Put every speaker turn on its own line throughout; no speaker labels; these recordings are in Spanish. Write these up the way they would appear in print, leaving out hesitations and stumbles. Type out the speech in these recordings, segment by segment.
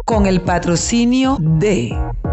con el patrocinio de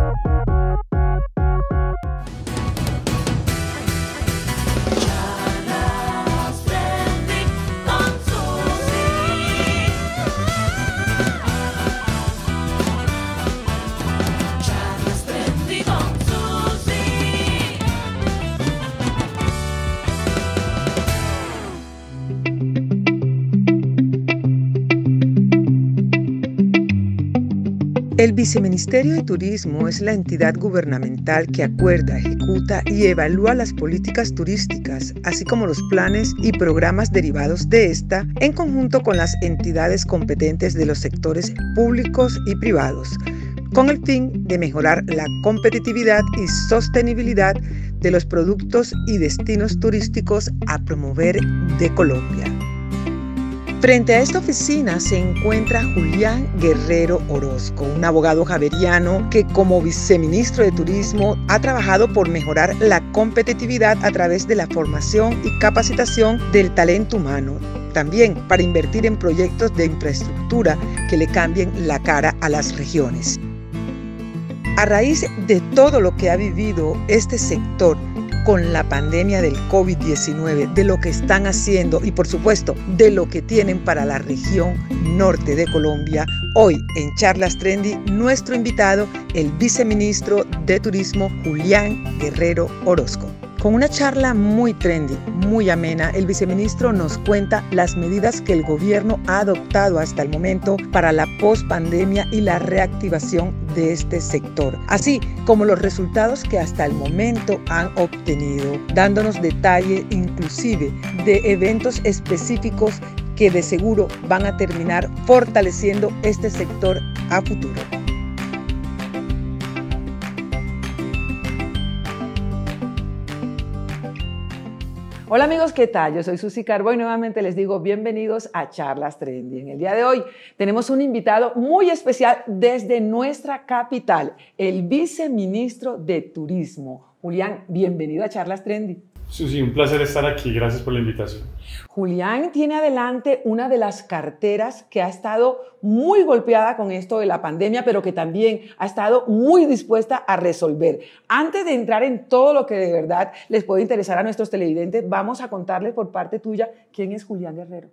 El Viceministerio de Turismo es la entidad gubernamental que acuerda, ejecuta y evalúa las políticas turísticas, así como los planes y programas derivados de esta, en conjunto con las entidades competentes de los sectores públicos y privados, con el fin de mejorar la competitividad y sostenibilidad de los productos y destinos turísticos a promover de Colombia. Frente a esta oficina se encuentra Julián Guerrero Orozco, un abogado javeriano que como viceministro de Turismo ha trabajado por mejorar la competitividad a través de la formación y capacitación del talento humano, también para invertir en proyectos de infraestructura que le cambien la cara a las regiones. A raíz de todo lo que ha vivido este sector con la pandemia del COVID-19, de lo que están haciendo y por supuesto de lo que tienen para la región norte de Colombia, hoy en Charlas Trendy nuestro invitado, el viceministro de Turismo Julián Guerrero Orozco. Con una charla muy trendy, muy amena, el viceministro nos cuenta las medidas que el gobierno ha adoptado hasta el momento para la pospandemia y la reactivación de este sector, así como los resultados que hasta el momento han obtenido, dándonos detalle inclusive de eventos específicos que de seguro van a terminar fortaleciendo este sector a futuro. Hola amigos, ¿qué tal? Yo soy Susi Carbo y nuevamente les digo bienvenidos a Charlas Trendy. En el día de hoy tenemos un invitado muy especial desde nuestra capital, el viceministro de Turismo. Julián, bienvenido a Charlas Trendy.
Susi, un placer estar aquí. Gracias por la invitación.
Julián tiene adelante una de las carteras que ha estado muy golpeada con esto de la pandemia, pero que también ha estado muy dispuesta a resolver. Antes de entrar en todo lo que de verdad les puede interesar a nuestros televidentes, vamos a contarles por parte tuya quién es Julián Guerrero.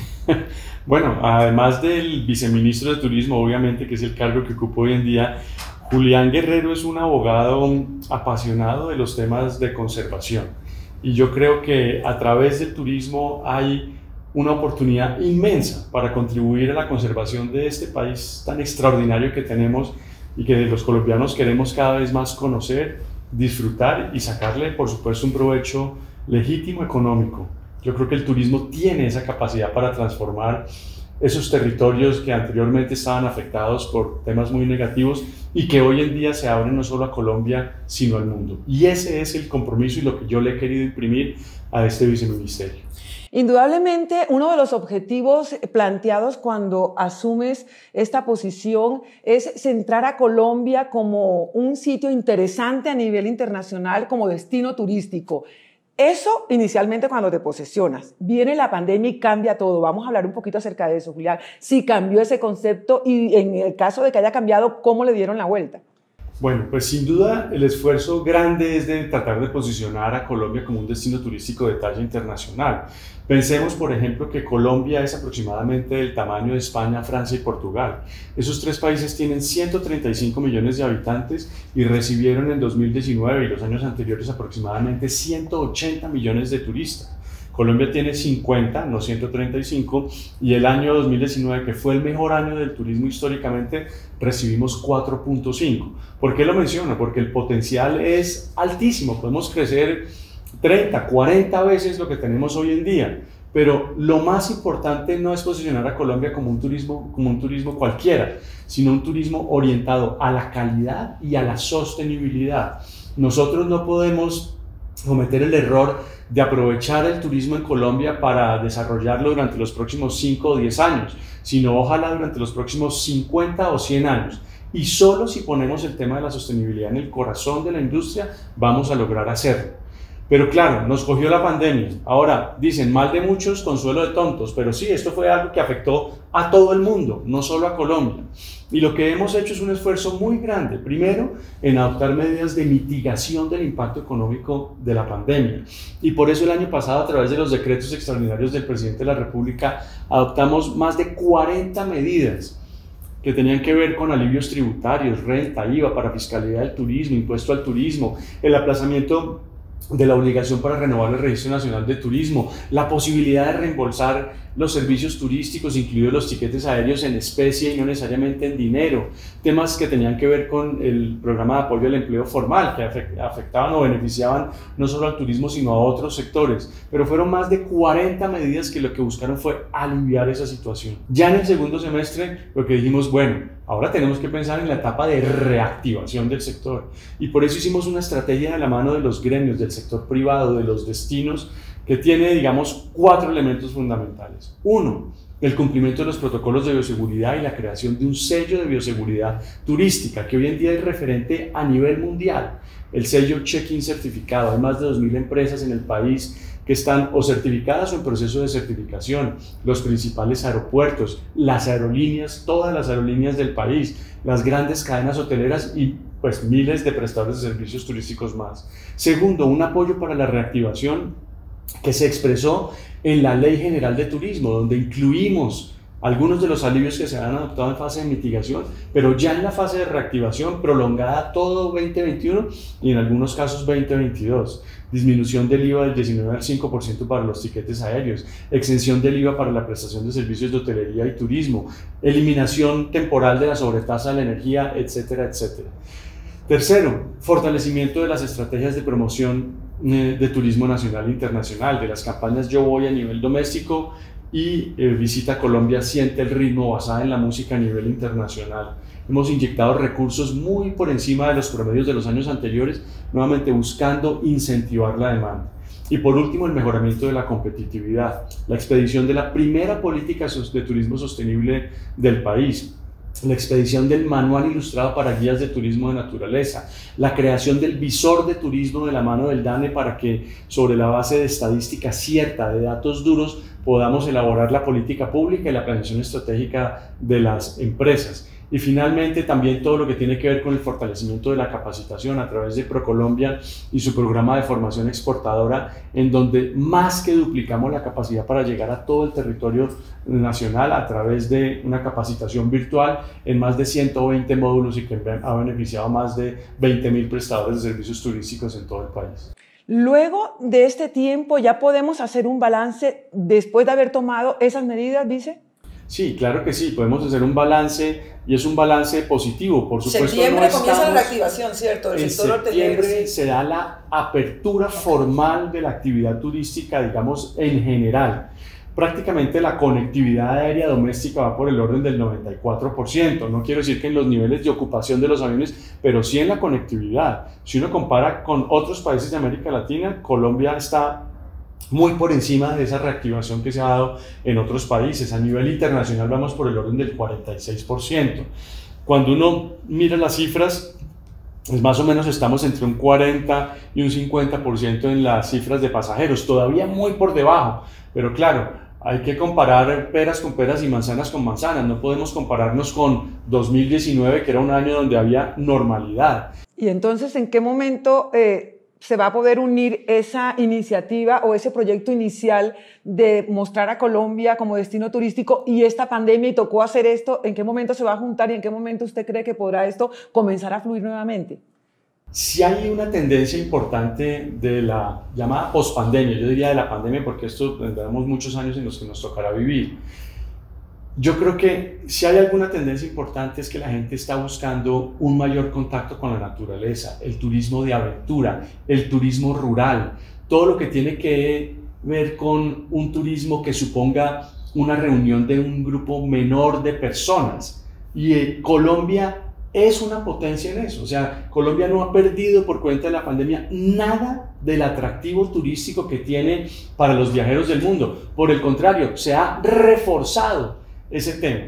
Bueno, además del viceministro de Turismo, obviamente, que es el cargo que ocupo hoy en día, Julián Guerrero es un abogado apasionado de los temas de conservación. Y yo creo que a través del turismo hay una oportunidad inmensa para contribuir a la conservación de este país tan extraordinario que tenemos y que los colombianos queremos cada vez más conocer, disfrutar y sacarle, por supuesto, un provecho legítimo económico. Yo creo que el turismo tiene esa capacidad para transformar esos territorios que anteriormente estaban afectados por temas muy negativos y que hoy en día se abren no solo a Colombia, sino al mundo. Y ese es el compromiso y lo que yo le he querido imprimir a este viceministerio.
Indudablemente, uno de los objetivos planteados cuando asumes esta posición es centrar a Colombia como un sitio interesante a nivel internacional, como destino turístico. Eso inicialmente cuando te posesionas. Viene la pandemia y cambia todo. Vamos a hablar un poquito acerca de eso, Julián. Si cambió ese concepto y en el caso de que haya cambiado, ¿cómo le dieron la vuelta?
Bueno, pues sin duda el esfuerzo grande es de tratar de posicionar a Colombia como un destino turístico de talla internacional. Pensemos, por ejemplo, que Colombia es aproximadamente del tamaño de España, Francia y Portugal. Esos tres países tienen 135 millones de habitantes y recibieron en 2019 y los años anteriores aproximadamente 180 millones de turistas. Colombia tiene 50, no 135, y el año 2019, que fue el mejor año del turismo históricamente, recibimos 4.5. ¿Por qué lo menciono? Porque el potencial es altísimo, podemos crecer 30, 40 veces lo que tenemos hoy en día, pero lo más importante no es posicionar a Colombia como un turismo cualquiera, sino un turismo orientado a la calidad y a la sostenibilidad. Nosotros no podemos cometer el error de aprovechar el turismo en Colombia para desarrollarlo durante los próximos 5 o 10 años, sino ojalá durante los próximos 50 o 100 años. Y solo si ponemos el tema de la sostenibilidad en el corazón de la industria, vamos a lograr hacerlo. Pero claro, nos cogió la pandemia. Ahora, dicen, mal de muchos, consuelo de tontos. Pero sí, esto fue algo que afectó a todo el mundo, no solo a Colombia. Y lo que hemos hecho es un esfuerzo muy grande. Primero, en adoptar medidas de mitigación del impacto económico de la pandemia. Y por eso el año pasado, a través de los decretos extraordinarios del presidente de la República, adoptamos más de 40 medidas que tenían que ver con alivios tributarios, renta, IVA para fiscalidad del turismo, impuesto al turismo, el aplazamiento de la obligación para renovar el Registro Nacional de Turismo, la posibilidad de reembolsar los servicios turísticos, incluidos los tiquetes aéreos en especie y no necesariamente en dinero, temas que tenían que ver con el programa de apoyo al empleo formal, que afectaban o beneficiaban no solo al turismo, sino a otros sectores. Pero fueron más de 40 medidas que lo que buscaron fue aliviar esa situación. Ya en el segundo semestre, lo que dijimos, bueno, ahora tenemos que pensar en la etapa de reactivación del sector. Y por eso hicimos una estrategia de la mano de los gremios, del sector privado, de los destinos, que tiene, digamos, 4 elementos fundamentales. Uno, el cumplimiento de los protocolos de bioseguridad y la creación de un sello de bioseguridad turística, que hoy en día es referente a nivel mundial. El sello Check-in certificado. Hay más de 2.000 empresas en el país que están o certificadas o en proceso de certificación. Los principales aeropuertos, las aerolíneas, todas las aerolíneas del país, las grandes cadenas hoteleras y pues miles de prestadores de servicios turísticos más. Segundo, un apoyo para la reactivación que se expresó en la Ley General de Turismo, donde incluimos algunos de los alivios que se han adoptado en fase de mitigación, pero ya en la fase de reactivación prolongada todo 2021 y en algunos casos 2022. Disminución del IVA del 19 al 5% para los tiquetes aéreos, exención del IVA para la prestación de servicios de hotelería y turismo, eliminación temporal de la sobretasa de la energía, etcétera, etcétera. Tercero, fortalecimiento de las estrategias de promoción de turismo nacional e internacional, de las campañas Yo Voy a nivel doméstico y Visita Colombia Siente el Ritmo, basada en la música a nivel internacional. Hemos inyectado recursos muy por encima de los promedios de los años anteriores, nuevamente buscando incentivar la demanda. Y por último, el mejoramiento de la competitividad, la expedición de la primera política de turismo sostenible del país, la expedición del manual ilustrado para guías de turismo de naturaleza, la creación del visor de turismo de la mano del DANE para que sobre la base de estadística cierta, de datos duros, podamos elaborar la política pública y la planeación estratégica de las empresas. Y finalmente también todo lo que tiene que ver con el fortalecimiento de la capacitación a través de ProColombia y su programa de formación exportadora, en donde más que duplicamos la capacidad para llegar a todo el territorio nacional a través de una capacitación virtual en más de 120 módulos y que ha beneficiado a más de 20.000 prestadores de servicios turísticos en todo el país.
Luego de este tiempo, ¿ya podemos hacer un balance después de haber tomado esas medidas, vice?
Sí, claro que sí, podemos hacer un balance y es un balance positivo, por supuesto.
Septiembre comienza la reactivación, ¿cierto?
En septiembre se da la apertura formal de la actividad turística, digamos, en general. Prácticamente la conectividad aérea doméstica va por el orden del 94%. No quiero decir que en los niveles de ocupación de los aviones, pero sí en la conectividad. Si uno compara con otros países de América Latina, Colombia está muy por encima de esa reactivación que se ha dado en otros países. A nivel internacional vamos por el orden del 46%. Cuando uno mira las cifras, pues más o menos estamos entre un 40 y un 50% en las cifras de pasajeros, todavía muy por debajo, pero claro, hay que comparar peras con peras y manzanas con manzanas, no podemos compararnos con 2019, que era un año donde había normalidad.
Y entonces, ¿en qué momento se va a poder unir esa iniciativa o ese proyecto inicial de mostrar a Colombia como destino turístico y esta pandemia y tocó hacer esto? ¿En qué momento se va a juntar y en qué momento usted cree que podrá esto comenzar a fluir nuevamente?
Sí hay una tendencia importante de la llamada pospandemia, yo diría de la pandemia porque esto tendremos muchos años en los que nos tocará vivir. Yo creo que si hay alguna tendencia importante es que la gente está buscando un mayor contacto con la naturaleza, el turismo de aventura, el turismo rural, todo lo que tiene que ver con un turismo que suponga una reunión de un grupo menor de personas. Y Colombia es una potencia en eso, o sea, Colombia no ha perdido por cuenta de la pandemia nada del atractivo turístico que tiene para los viajeros del mundo. Por el contrario, se ha reforzado ese tema.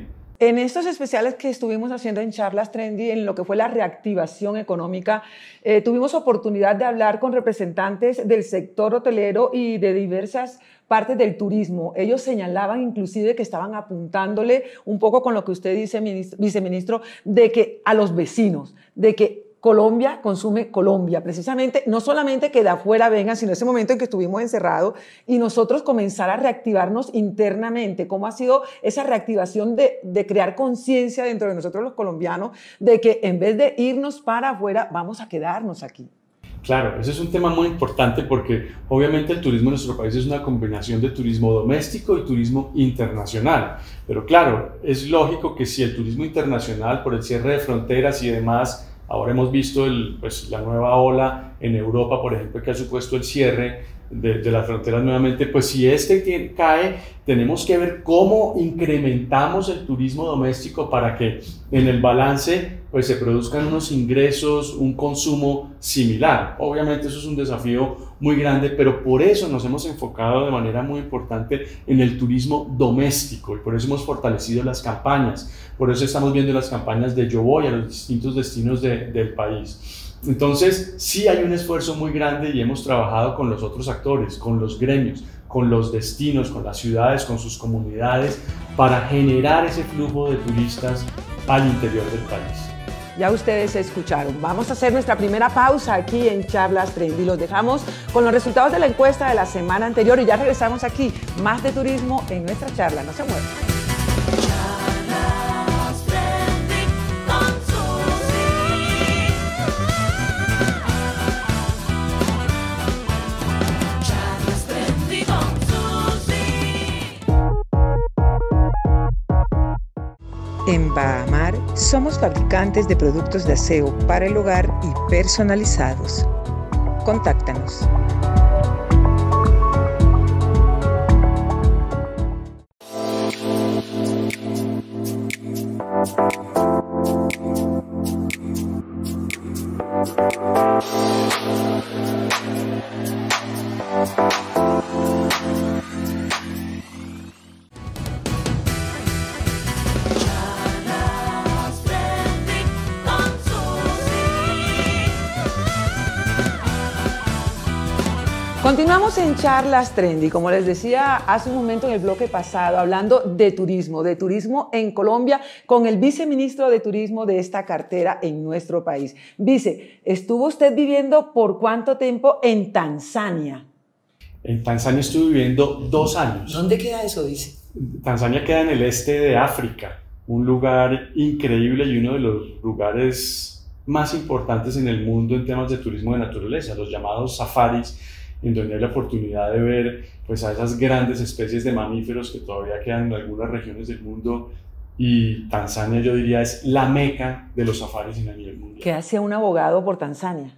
En estos especiales que estuvimos haciendo en Charlas Trendy, en lo que fue la reactivación económica, tuvimos oportunidad de hablar con representantes del sector hotelero y de diversas partes del turismo. Ellos señalaban inclusive que estaban apuntándole un poco con lo que usted dice, viceministro, de que a los vecinos, de que Colombia consume Colombia, precisamente, no solamente que de afuera vengan, sino ese momento en que estuvimos encerrados y nosotros comenzar a reactivarnos internamente. ¿Cómo ha sido esa reactivación de crear conciencia dentro de nosotros los colombianos de que en vez de irnos para afuera, vamos a quedarnos aquí?
Claro, ese es un tema muy importante porque obviamente el turismo en nuestro país es una combinación de turismo doméstico y turismo internacional. Pero claro, es lógico que si el turismo internacional, por el cierre de fronteras y demás, ahora hemos visto la nueva ola en Europa, por ejemplo, que ha supuesto el cierre de las fronteras nuevamente, pues si cae, tenemos que ver cómo incrementamos el turismo doméstico para que en el balance pues se produzcan unos ingresos, un consumo similar. Obviamente eso es un desafío muy grande, pero por eso nos hemos enfocado de manera muy importante en el turismo doméstico y por eso hemos fortalecido las campañas, por eso estamos viendo las campañas de Yo Voy a los distintos destinos del país. Entonces, sí hay un esfuerzo muy grande y hemos trabajado con los otros actores, con los gremios, con los destinos, con las ciudades, con sus comunidades, para generar ese flujo de turistas al interior del país.
Ya ustedes escucharon. Vamos a hacer nuestra primera pausa aquí en Charlas Trendy. Los dejamos con los resultados de la encuesta de la semana anterior y ya regresamos aquí. Más de turismo en nuestra charla. No se muevan. En Bahamar somos fabricantes de productos de aseo para el hogar y personalizados. Contáctanos. Continuamos en Charlas Trendy, como les decía hace un momento en el bloque pasado, hablando de turismo en Colombia, con el viceministro de Turismo de esta cartera en nuestro país. Vice, ¿estuvo usted viviendo por cuánto tiempo en Tanzania?
En Tanzania estuve viviendo 2 años.
¿Dónde queda eso, dice?
Tanzania queda en el este de África, un lugar increíble y uno de los lugares más importantes en el mundo en temas de turismo de naturaleza, los llamados safaris, en donde hay la oportunidad de ver pues, a esas grandes especies de mamíferos que todavía quedan en algunas regiones del mundo, y Tanzania yo diría es la meca de los safaris a nivel mundial.
¿Qué hacía un abogado por Tanzania?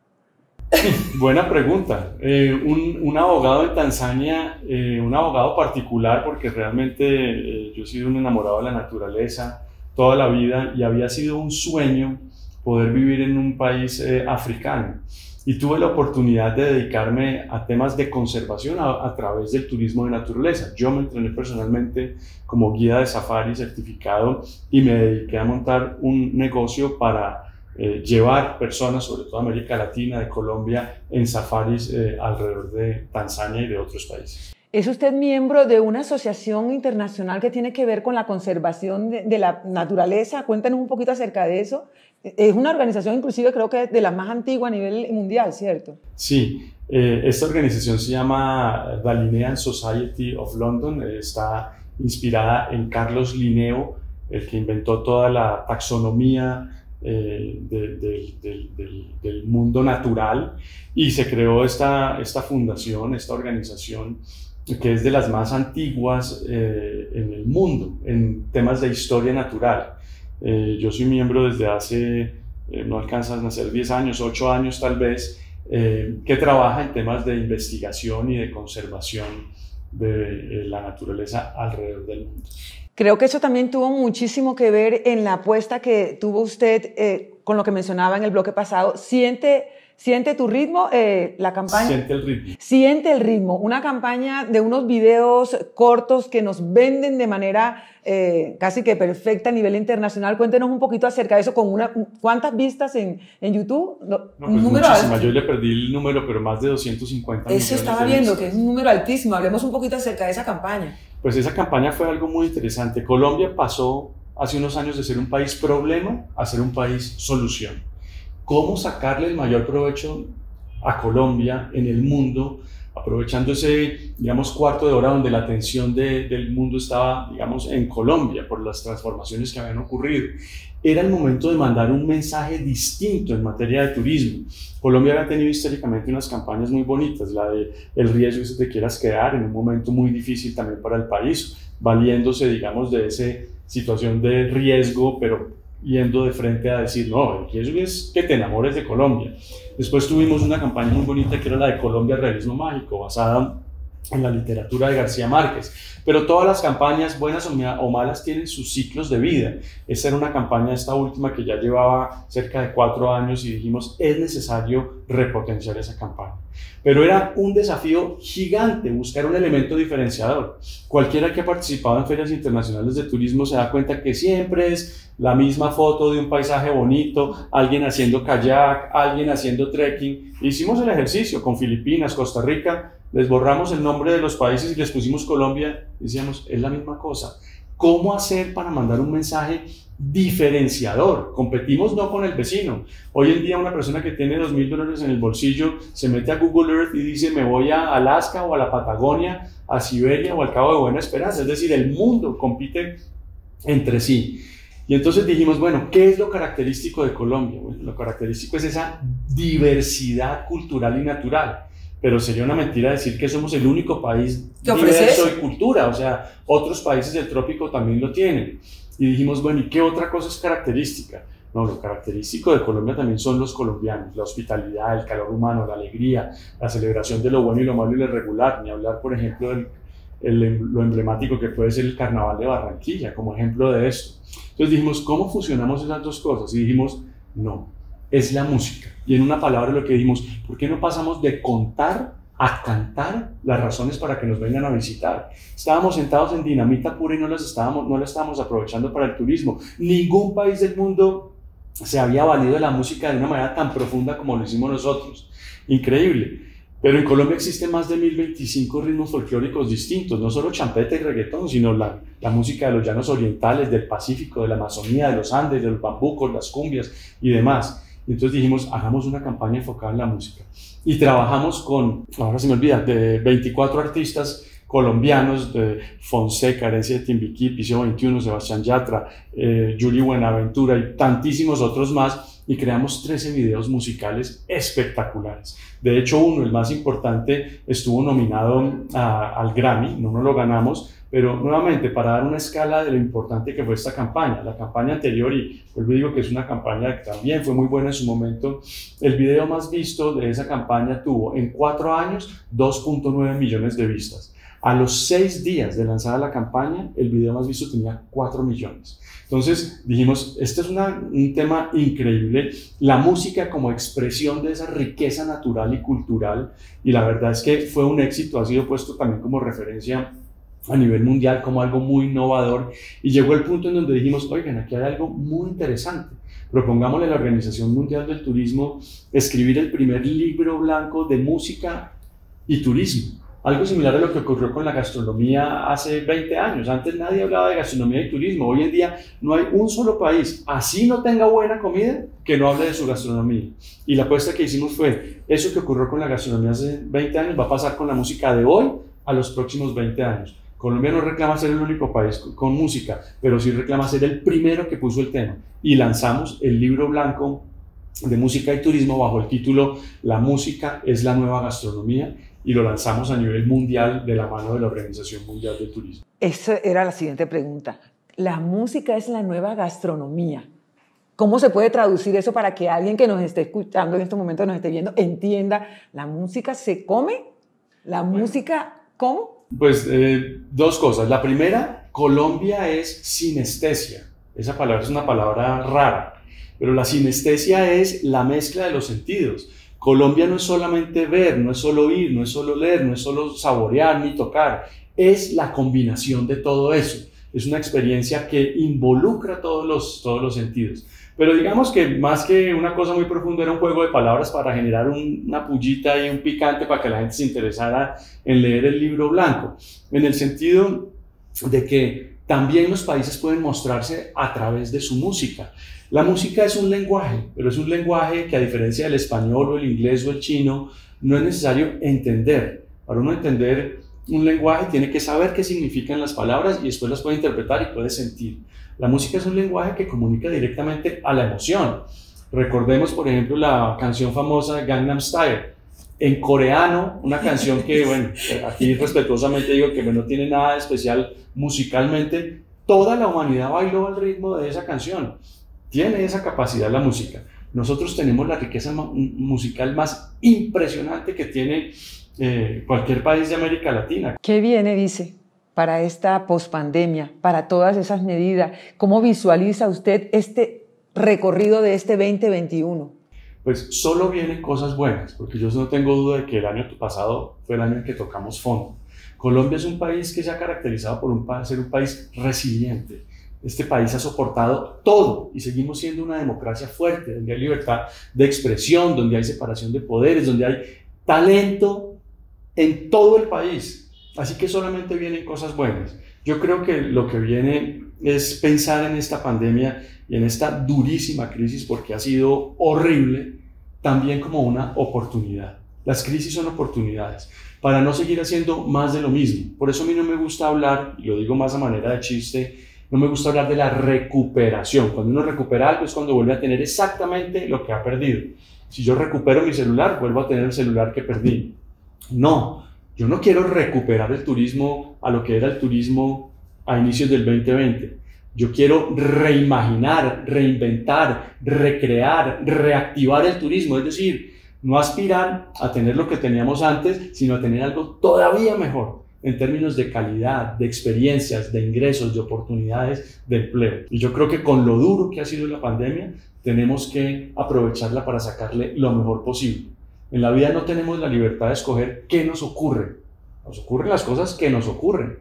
Buena pregunta. Un abogado en Tanzania, un abogado particular, porque realmente yo he sido un enamorado de la naturaleza toda la vida y había sido un sueño poder vivir en un país africano. Y tuve la oportunidad de dedicarme a temas de conservación a través del turismo de naturaleza. Yo me entrené personalmente como guía de safari certificado y me dediqué a montar un negocio para llevar personas, sobre todo de América Latina, de Colombia, en safaris alrededor de Tanzania y de otros países.
¿Es usted miembro de una asociación internacional que tiene que ver con la conservación de la naturaleza? Cuéntanos un poquito acerca de eso. Es una organización inclusive creo que de las más antiguas a nivel mundial, ¿cierto?
Sí, esta organización se llama The Linnean Society of London, está inspirada en Carlos Linneo, el que inventó toda la taxonomía del mundo natural, y se creó esta fundación, esta organización que es de las más antiguas en el mundo en temas de historia natural. Yo soy miembro desde hace, no alcanzan a ser 10 años, 8 años tal vez, que trabaja en temas de investigación y de conservación de la naturaleza alrededor del mundo.
Creo que eso también tuvo muchísimo que ver en la apuesta que tuvo usted con lo que mencionaba en el bloque pasado. ¿Siente Siente tu ritmo, la campaña.
Siente el ritmo.
Siente el ritmo, una campaña de unos videos cortos que nos venden de manera casi que perfecta a nivel internacional. Cuéntenos un poquito acerca de eso, ¿cuántas vistas en YouTube?
No, pues muchísimas, yo le perdí el número, pero más de 250 millones.
Eso estaba viendo, que es un número altísimo. Hablemos un poquito acerca de esa campaña.
Pues esa campaña fue algo muy interesante. Colombia pasó hace unos años de ser un país problema a ser un país solución. ¿Cómo sacarle el mayor provecho a Colombia en el mundo, aprovechando ese, digamos, cuarto de hora donde la atención del mundo estaba, digamos, en Colombia por las transformaciones que habían ocurrido? Era el momento de mandar un mensaje distinto en materia de turismo. Colombia había tenido históricamente unas campañas muy bonitas, la de el riesgo si te quieras quedar, en un momento muy difícil también para el país, valiéndose, digamos, de esa situación de riesgo, pero yendo de frente a decir, no, el riesgo es que te enamores de Colombia. Después tuvimos una campaña muy bonita que era la de Colombia Realismo Mágico, basada en la literatura de García Márquez. Pero todas las campañas, buenas o malas, tienen sus ciclos de vida. Esta era una campaña, esta última, que ya llevaba cerca de 4 años y dijimos, es necesario repotenciar esa campaña. Pero era un desafío gigante buscar un elemento diferenciador. Cualquiera que ha participado en ferias internacionales de turismo se da cuenta que siempre es la misma foto de un paisaje bonito, alguien haciendo kayak, alguien haciendo trekking. Hicimos el ejercicio con Filipinas, Costa Rica, les borramos el nombre de los países y les pusimos Colombia, decíamos, es la misma cosa. ¿Cómo hacer para mandar un mensaje diferenciador? Competimos no con el vecino. Hoy en día una persona que tiene $2.000 en el bolsillo se mete a Google Earth y dice, me voy a Alaska o a la Patagonia, a Siberia o al Cabo de Buena Esperanza. Es decir, el mundo compite entre sí. Y entonces dijimos, bueno, ¿qué es lo característico de Colombia? Bueno, lo característico es esa diversidad cultural y natural. Pero sería una mentira decir que somos el único país diverso de cultura, o sea, otros países del trópico también lo tienen. Y dijimos, bueno, ¿y qué otra cosa es característica? No, lo característico de Colombia también son los colombianos, la hospitalidad, el calor humano, la alegría, la celebración de lo bueno y lo malo y lo irregular, ni hablar, por ejemplo, lo emblemático que puede ser el Carnaval de Barranquilla, como ejemplo de esto. Entonces dijimos, ¿cómo fusionamos esas dos cosas? Y dijimos, no, es la música. Y en una palabra lo que dijimos, ¿por qué no pasamos de contar a cantar las razones para que nos vengan a visitar? Estábamos sentados en dinamita pura y no la estábamos aprovechando para el turismo. Ningún país del mundo se había valido de la música de una manera tan profunda como lo hicimos nosotros. Increíble. Pero en Colombia existen más de 1025 ritmos folclóricos distintos, no solo champeta y reggaetón, sino la música de los llanos orientales, del Pacífico, de la Amazonía, de los Andes, de los bambucos, las cumbias y demás. Y entonces dijimos, hagamos una campaña enfocada en la música. Y trabajamos con, ahora se me olvida, de 24 artistas colombianos, de Fonseca, Herencia de Timbiquí, Piso 21, Sebastián Yatra, Yuri Buenaventura y tantísimos otros más, y creamos 13 videos musicales espectaculares. De hecho, uno, el más importante, estuvo nominado al Grammy, no nos lo ganamos, pero nuevamente para dar una escala de lo importante que fue esta campaña. La campaña anterior, y vuelvo y digo que es una campaña que también fue muy buena en su momento, el video más visto de esa campaña tuvo en 4 años 2.9 millones de vistas. A los 6 días de lanzada la campaña, el video más visto tenía 4 millones. Entonces dijimos, este es un tema increíble, la música como expresión de esa riqueza natural y cultural, y la verdad es que fue un éxito, ha sido puesto también como referencia a nivel mundial, como algo muy innovador, y llegó el punto en donde dijimos, oigan, aquí hay algo muy interesante. Propongámosle a la Organización Mundial del Turismo escribir el primer libro blanco de música y turismo. Algo similar a lo que ocurrió con la gastronomía hace 20 años. Antes nadie hablaba de gastronomía y turismo. Hoy en día no hay un solo país, así no tenga buena comida, que no hable de su gastronomía. Y la apuesta que hicimos fue, eso que ocurrió con la gastronomía hace 20 años va a pasar con la música de hoy a los próximos 20 años. Colombia no reclama ser el único país con música, pero sí reclama ser el primero que puso el tema. Y lanzamos el libro blanco de música y turismo bajo el título La música es la nueva gastronomía, y lo lanzamos a nivel mundial de la mano de la Organización Mundial del Turismo.
Esa era la siguiente pregunta. La música es la nueva gastronomía. ¿Cómo se puede traducir eso para que alguien que nos esté escuchando en este momento, nos esté viendo, entienda? ¿La música se come? ¿La música cómo?
Pues 2 cosas. La primera, Colombia es sinestesia. Esa palabra es una palabra rara, pero la sinestesia es la mezcla de los sentidos. Colombia no es solamente ver, no es solo oír, no es solo leer, no es solo saborear ni tocar, es la combinación de todo eso. Es una experiencia que involucra todos los sentidos. Pero digamos que más que una cosa muy profunda era un juego de palabras para generar una pullita y un picante para que la gente se interesara en leer el libro blanco, en el sentido de que también los países pueden mostrarse a través de su música. La música es un lenguaje, pero es un lenguaje que, a diferencia del español o el inglés o el chino, no es necesario entender. Para uno entender un lenguaje tiene que saber qué significan las palabras y después las puede interpretar y puede sentir. La música es un lenguaje que comunica directamente a la emoción. Recordemos, por ejemplo, la canción famosa Gangnam Style. En coreano, una canción que, bueno, aquí respetuosamente digo que no tiene nada de especial musicalmente, toda la humanidad bailó al ritmo de esa canción. Tiene esa capacidad la música. Nosotros tenemos la riqueza musical más impresionante que tiene cualquier país de América Latina.
¿Qué viene, dice, para esta pospandemia, para todas esas medidas? ¿Cómo visualiza usted este recorrido de este 2021?
Pues solo vienen cosas buenas, porque yo no tengo duda de que el año pasado fue el año en que tocamos fondo. Colombia es un país que se ha caracterizado por ser un país resiliente. Este país ha soportado todo y seguimos siendo una democracia fuerte, donde hay libertad de expresión, donde hay separación de poderes, donde hay talento en todo el país. Así que solamente vienen cosas buenas. Yo creo que lo que viene es pensar en esta pandemia y en esta durísima crisis, porque ha sido horrible, también como una oportunidad. Las crisis son oportunidades para no seguir haciendo más de lo mismo. Por eso a mí no me gusta hablar, y lo digo más a manera de chiste, no me gusta hablar de la recuperación. Cuando uno recupera algo es cuando vuelve a tener exactamente lo que ha perdido. Si yo recupero mi celular, vuelvo a tener el celular que perdí. No, yo no quiero recuperar el turismo a lo que era el turismo a inicios del 2020. Yo quiero reimaginar, reinventar, recrear, reactivar el turismo. Es decir, no aspirar a tener lo que teníamos antes, sino a tener algo todavía mejor en términos de calidad, de experiencias, de ingresos, de oportunidades, de empleo. Y yo creo que con lo duro que ha sido la pandemia, tenemos que aprovecharla para sacarle lo mejor posible. En la vida no tenemos la libertad de escoger qué nos ocurre. Nos ocurren las cosas que nos ocurren.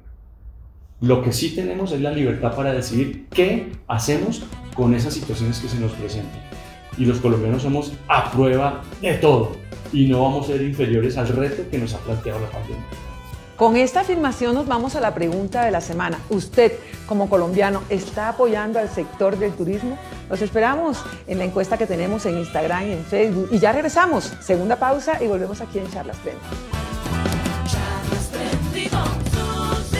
Lo que sí tenemos es la libertad para decidir qué hacemos con esas situaciones que se nos presentan. Y los colombianos somos a prueba de todo y no vamos a ser inferiores al reto que nos ha planteado la pandemia.
Con esta afirmación nos vamos a la pregunta de la semana. ¿Usted, como colombiano, está apoyando al sector del turismo? Los esperamos en la encuesta que tenemos en Instagram y en Facebook. Y ya regresamos. Segunda pausa y volvemos aquí en Charlas Trending.
Charlas Trending con Susi.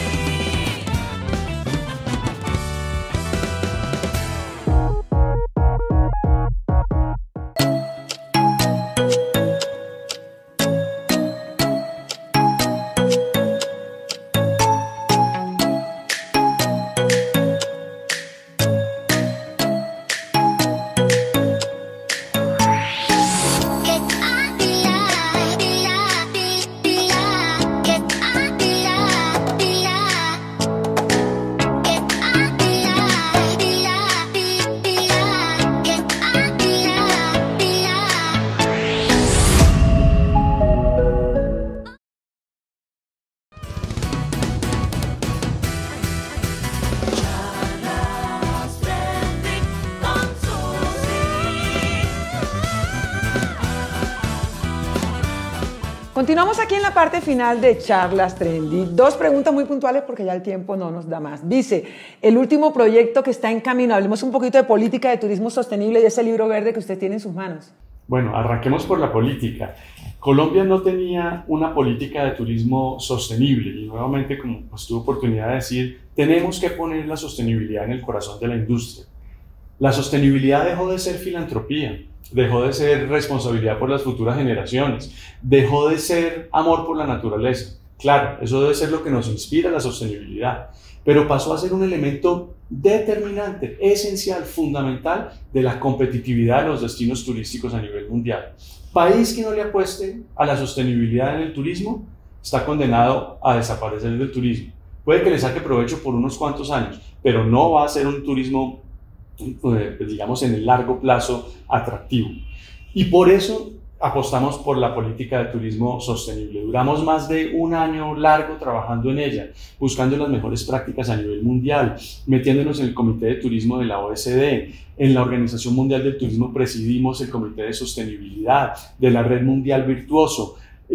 Continuamos aquí en la parte final de Charlas Trendy. Dos preguntas muy puntuales porque ya el tiempo no nos da más. Dice, el último proyecto que está en camino, hablemos un poquito de política de turismo sostenible y ese libro verde que usted tiene en sus manos.
Bueno, arranquemos por la política. Colombia no tenía una política de turismo sostenible y nuevamente, como pues tuve oportunidad de decir, tenemos que poner la sostenibilidad en el corazón de la industria. La sostenibilidad dejó de ser filantropía, dejó de ser responsabilidad por las futuras generaciones, dejó de ser amor por la naturaleza. Claro, eso debe ser lo que nos inspira la sostenibilidad, pero pasó a ser un elemento determinante, esencial, fundamental de la competitividad de los destinos turísticos a nivel mundial. País que no le apueste a la sostenibilidad en el turismo está condenado a desaparecer del turismo. Puede que le saque provecho por unos cuantos años, pero no va a ser un turismo, digamos, en el largo plazo atractivo. Y por eso apostamos por la política de turismo sostenible. Duramos más de un año largo trabajando en ella, buscando las mejores prácticas a nivel mundial, metiéndonos en el Comité de Turismo de la OECD. En la Organización Mundial del Turismo presidimos el Comité de Sostenibilidad de la Red Mundial Virtuoso.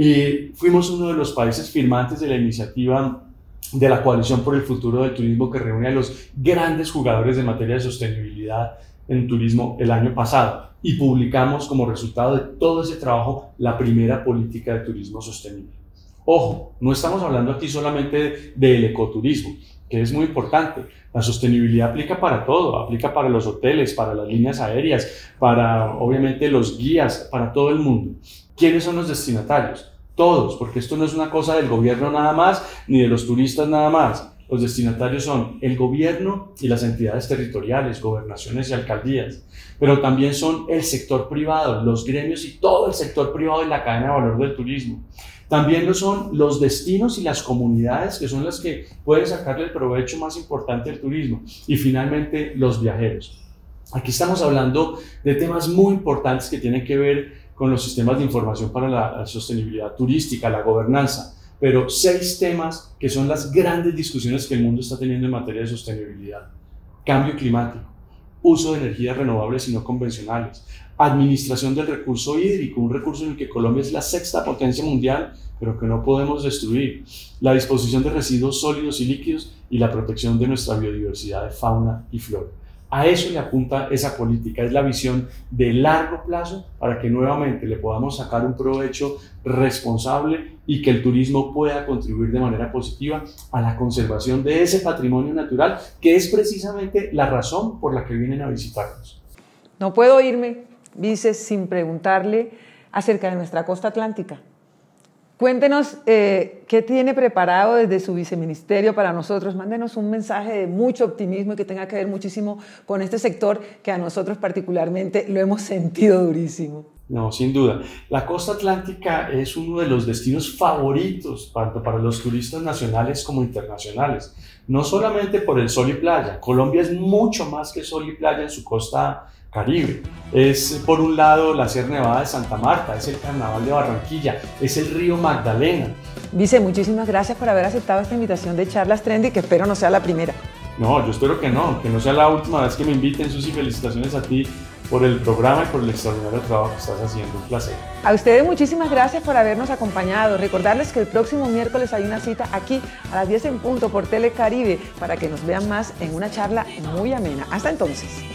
Fuimos uno de los países firmantes de la iniciativa de la Coalición por el Futuro del Turismo, que reúne a los grandes jugadores de materia de sostenibilidad en turismo el año pasado, y publicamos como resultado de todo ese trabajo la primera política de turismo sostenible. Ojo, no estamos hablando aquí solamente del ecoturismo, que es muy importante. La sostenibilidad aplica para todo, aplica para los hoteles, para las líneas aéreas, para obviamente los guías, para todo el mundo. ¿Quiénes son los destinatarios? Todos, porque esto no es una cosa del gobierno nada más, ni de los turistas nada más. Los destinatarios son el gobierno y las entidades territoriales, gobernaciones y alcaldías, pero también son el sector privado, los gremios y todo el sector privado de la cadena de valor del turismo. También lo son los destinos y las comunidades, que son las que pueden sacarle el provecho más importante del turismo. Y finalmente, los viajeros. Aquí estamos hablando de temas muy importantes que tienen que ver con los sistemas de información para la sostenibilidad turística, la gobernanza, pero 6 temas que son las grandes discusiones que el mundo está teniendo en materia de sostenibilidad. Cambio climático, uso de energías renovables y no convencionales, administración del recurso hídrico, un recurso en el que Colombia es la 6ª potencia mundial, pero que no podemos destruir, la disposición de residuos sólidos y líquidos y la protección de nuestra biodiversidad de fauna y flora. A eso le apunta esa política, es la visión de largo plazo para que nuevamente le podamos sacar un provecho responsable y que el turismo pueda contribuir de manera positiva a la conservación de ese patrimonio natural, que es precisamente la razón por la que vienen a visitarnos.
No puedo irme, vice, sin preguntarle acerca de nuestra costa atlántica. Cuéntenos qué tiene preparado desde su viceministerio para nosotros. Mándenos un mensaje de mucho optimismo y que tenga que ver muchísimo con este sector que a nosotros particularmente lo hemos sentido durísimo.
No, sin duda. La costa atlántica es uno de los destinos favoritos tanto para los turistas nacionales como internacionales. No solamente por el sol y playa. Colombia es mucho más que sol y playa en su costa Caribe. Es por un lado la Sierra Nevada de Santa Marta, es el Carnaval de Barranquilla, es el río Magdalena.
Vice, muchísimas gracias por haber aceptado esta invitación de Charlas Trendy, que espero no sea la primera.
No, yo espero que no sea la última vez que me inviten, Susi. Felicitaciones a ti por el programa y por el extraordinario trabajo que estás haciendo. Un placer.
A ustedes muchísimas gracias por habernos acompañado. Recordarles que el próximo miércoles hay una cita aquí a las 10 en punto por Telecaribe para que nos vean más en una charla muy amena. Hasta entonces.